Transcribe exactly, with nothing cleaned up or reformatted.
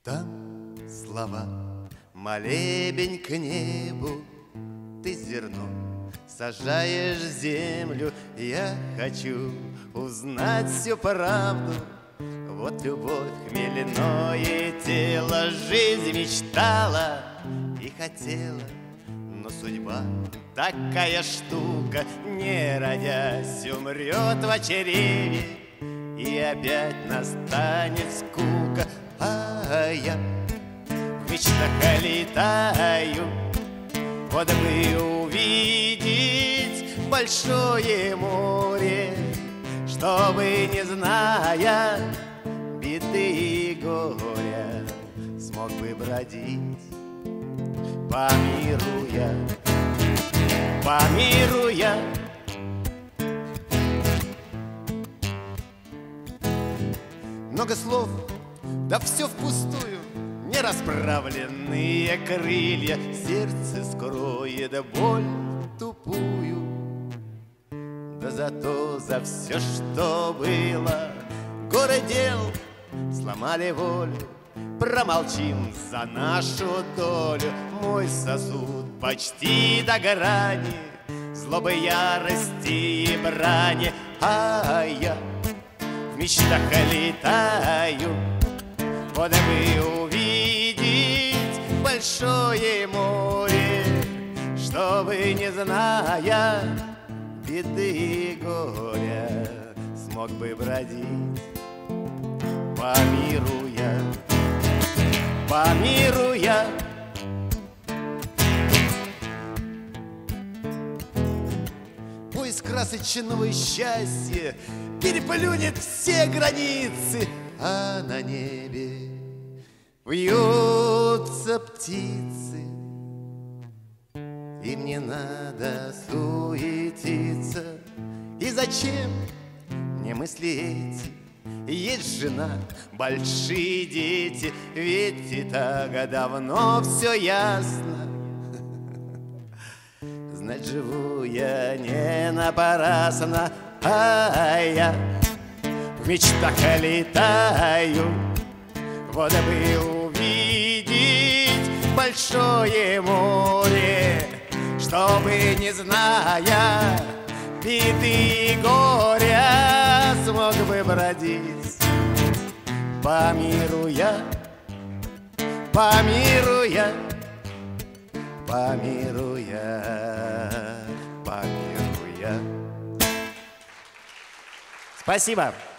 Там слова, молебень к небу, ты зерно сажаешь в землю. Я хочу узнать всю правду. Вот любовь, хмельное тело, жизнь мечтала и хотела, но судьба такая штука, не родясь, умрет в чреве, и опять настанет скука. А я в мечтах летаю, вот бы увидеть большое море, чтобы, не зная беды и горя, смог бы бродить по миру я, по миру я. Много слов, да все впустую, не расправленные крылья, сердце скроет боль тупую. Да зато за все, что было, горы дел сломали волю. Промолчим за нашу долю, мой сосуд почти до грани злобы, ярости и брани. А я в мечтах летаю, вот бы увидеть большое море, чтобы, не зная беды и горя, смог бы бродить по миру я, по миру я. Поиск красочного счастья переплюнет все границы, а на небе вьются птицы. Им не надо суетиться. И зачем мне мысли эти? Есть жена, большие дети, ведь и так давно все ясно. Знать, живу я не напрасно, а я в мечтах летаю, вот бы увидеть большое море, чтобы, не зная беды и горя, смог бы бродить по миру я, по миру я, по миру я, по миру я. Спасибо.